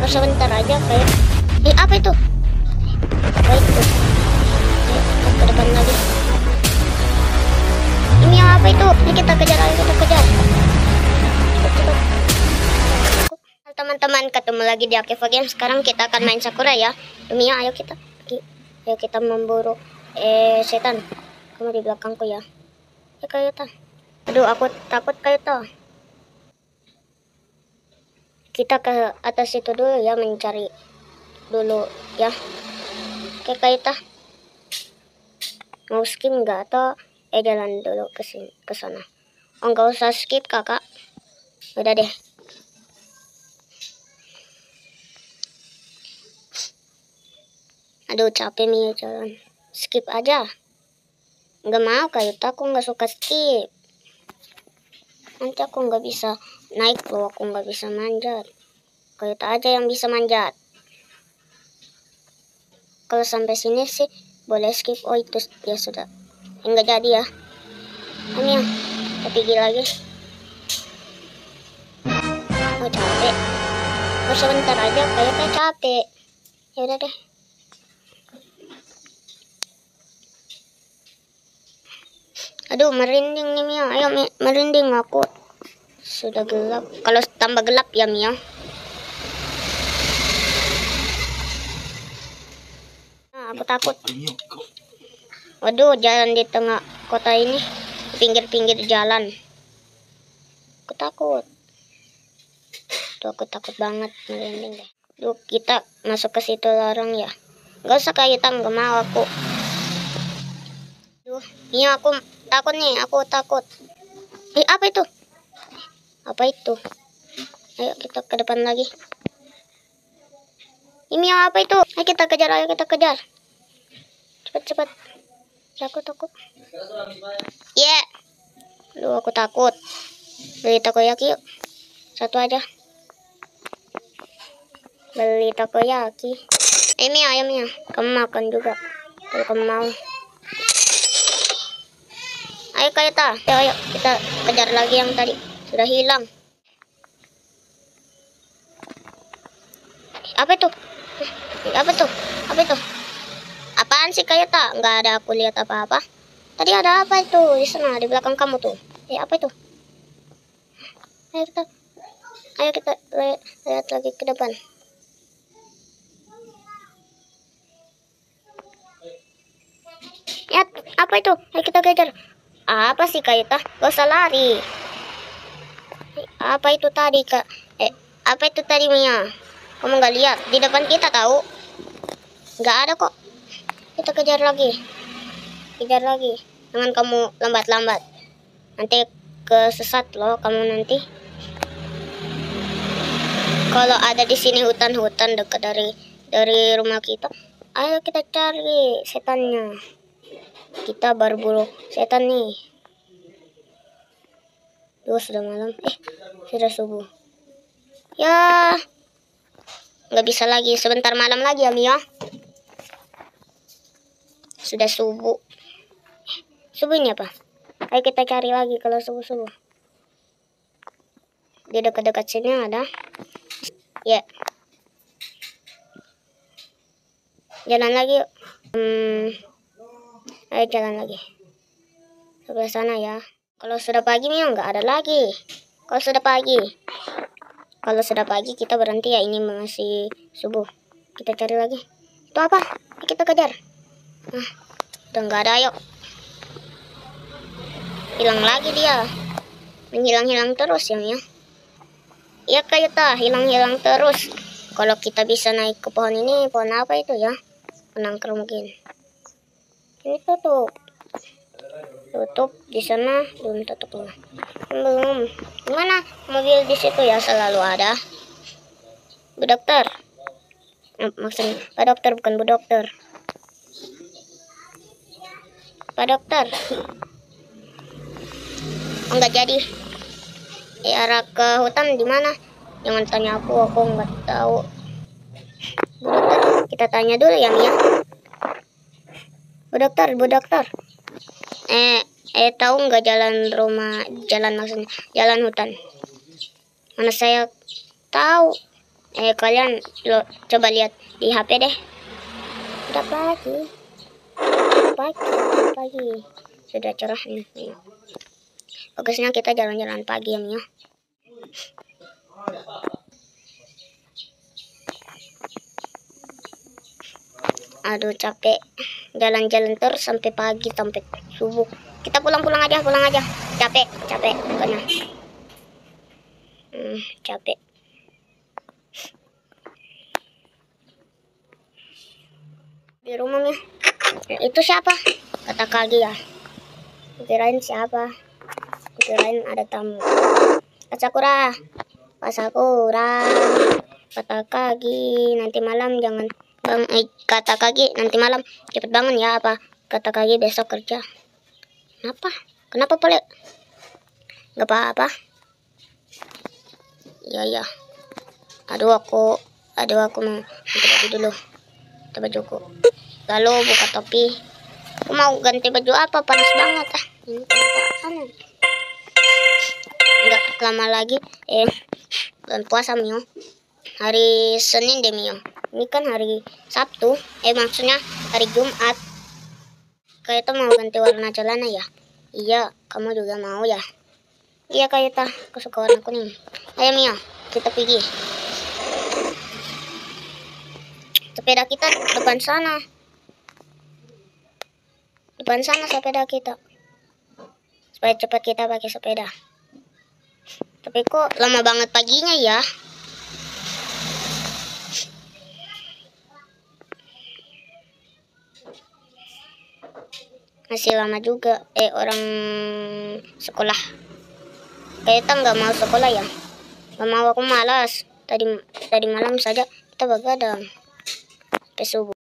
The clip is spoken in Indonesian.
sebentar aja kayak. Apa itu? Apa itu? Ke depan lagi. Ini apa itu? Ini kita kejar, ayo kita kejar. Cepat. Teman-teman, ketemu lagi di Akiva Games. Sekarang kita akan main Sakura ya. Lumia, ayo kita memburu setan. Kamu di belakangku ya. Kayuta. Aduh, aku takut Kayuta. Kita ke atas itu dulu ya, mencari dulu ya. Oke Kayuta. Mau skip nggak atau jalan dulu ke sini, ke sana? Oh, nggak usah skip kakak. Udah deh. Aduh, capek nih jalan. Skip aja. Nggak mau Kayuta, aku nggak suka skip. Nanti aku nggak bisa naik loh, aku nggak bisa manjat. Kayuta aja yang bisa manjat. Kalau sampai sini sih boleh skip. Oh itu ya sudah. Enggak jadi ya. Ini ya. Kita pergi lagi. Oh capek. Oh sebentar aja Kayuta capek. Ya udah deh. Aduh merinding nih Mia. Ayo merinding aku. Sudah gelap. Kalau tambah gelap ya Mia. Nah, aku takut. Waduh, jalan di tengah kota ini, pinggir-pinggir jalan. Aku takut. Tuh, aku takut banget, merinding deh. Duh, kita masuk ke situ lorong ya. Gak usah Kayuta, nggak mau aku. Duh, ini aku takut nih, aku takut. Apa itu? Apa itu? Ayo kita ke depan lagi. Ini apa itu? Ayo kita kejar, ayo kita kejar. Cepat. Aku takut. Yeah. Duh, aku takut. Beli takoyaki yuk. Satu aja. Beli takoyaki. Ini ayamnya. Kamu makan juga. Kalau kamu mau. Ayo Kayuta. Ayo kita kejar lagi yang tadi. Sudah hilang. Apa itu? Apa itu? Apa itu? Apaan sih Kayuta? Nggak ada aku lihat apa-apa. Tadi ada apa itu di sana di belakang kamu tuh? Apa itu? Ayo kita lihat lagi ke depan. Ya, apa itu? Ayo kita kejar. Apa sih Kayuta? Gak usah lari. Apa itu tadi Kak? Apa itu tadi Mia? Kamu nggak lihat? Di depan kita tahu. Nggak ada kok. Kita kejar lagi. Kejar lagi. Jangan kamu lambat-lambat. Nanti kesesat loh kamu nanti. Kalau ada di sini hutan-hutan dekat dari rumah kita, ayo kita cari setannya. Kita berburu setan nih. Duh, sudah malam. Sudah subuh. Ya, nggak bisa lagi. Sebentar malam lagi ya Mia. Sudah subuh. Subuh ini apa? Ayo kita cari lagi kalau subuh-subuh. Di dekat-dekat sini ada. Ya. Jalan lagi yuk. Ayo jalan lagi. Sebelah sana ya. Kalau sudah pagi Mia nggak ada lagi. Kalau sudah pagi kita berhenti ya, ini masih subuh. Kita cari lagi. Itu apa? Kita kejar. Udah nggak ada, yuk. Hilang lagi dia. Menghilang-hilang terus ya Mia. Ya Kayuta, hilang-hilang terus. Kalau kita bisa naik ke pohon ini, pohon apa itu ya? Penangker mungkin. Ini tutup. Tutup di sana, belum tutup lah. Belum. Gimana? Mobil di situ ya selalu ada. Bu dokter. Maksudnya Pak dokter, bukan Bu dokter. Pak dokter. Enggak jadi. Arah ke hutan di mana? Jangan tanya aku nggak tahu. Bu dokter, kita tanya dulu ya Mia. Bu dokter. Tahu nggak jalan maksudnya jalan hutan? Mana saya tahu. Kalian coba lihat di HP deh. Udah pagi. Sudah cerah nih. Bagusnya kita jalan-jalan pagi ya, Mio. Aduh, capek. Jalan-jalan terus sampai pagi, sampai subuh. Kita pulang aja. Capek pokoknya. Capek. Di rumahnya. Itu siapa? Kata Kagi ya. Kirain siapa? Kirain ada tamu. Sakura. Pak Sakura. Kata Kagi, nanti malam jangan kata Kagi nanti malam cepet bangun ya. Apa? Kata Kagi besok kerja. Kenapa Pele? Gak apa-apa. Iya. Aduh aku mau ganti baju dulu. Ganti bajuku. Lalu buka topi. Aku mau ganti baju apa? Panas banget Ini apaan? Enggak lama lagi bulan puasa, Mio. Hari Senin deh, Mio. Ini kan hari Sabtu. Maksudnya hari Jumat. Kayaknya mau ganti warna celana ya. Iya, kamu juga mau ya? Iya Kayaknya aku suka warna kuning. Ayo Mio, kita pergi. Sepeda kita depan sana sepeda kita. Supaya cepat kita pakai sepeda. Tapi kok lama banget paginya ya? Masih lama juga. Orang sekolah. Kayaknya nggak mau sekolah ya. Nggak mau, aku malas. Tadi malam saja kita begadang sampai subuh.